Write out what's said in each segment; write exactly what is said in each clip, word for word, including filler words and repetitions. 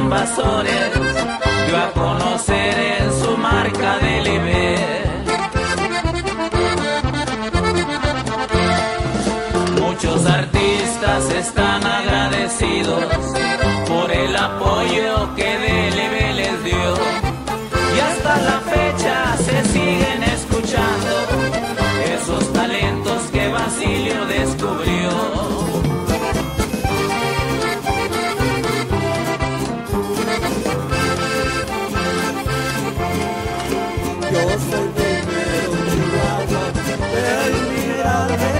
invasores, dio a conocer en su marca de Libé. Muchos artistas están agradecidos por el apoyo que D L B les dio, y hasta la fecha se siguen escuchando esos talentos que Basilio descubrió. Yo soy primero Chihuahua, el mineral del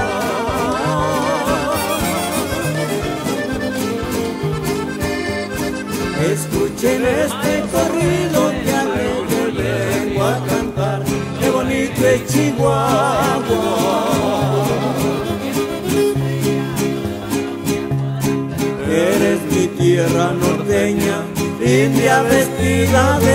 Parral. Escuchen este corrido que alegre vengo a cantar, qué bonito es Chihuahua. Eres mi tierra norteña, india vestida de